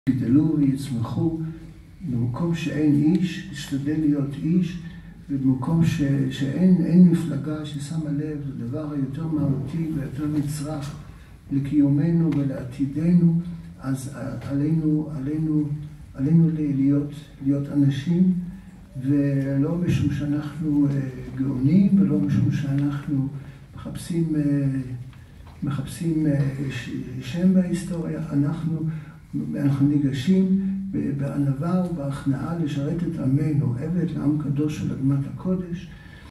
יגדלו ויצמחו, במקום שאין איש, תשתדל להיות איש, ובמקום שאין מפלגה ששמה לב לדבר היותר מהותי ויותר נצרך לקיומנו ולעתידנו, אז עלינו להיות אנשים, ולא משום שאנחנו גאונים ולא משום שאנחנו מחפשים שם בהיסטוריה, אנחנו ניגשים בענווה ובהכנעה לשרת את עמנו, עבד לעם קדוש של אדמת הקודש,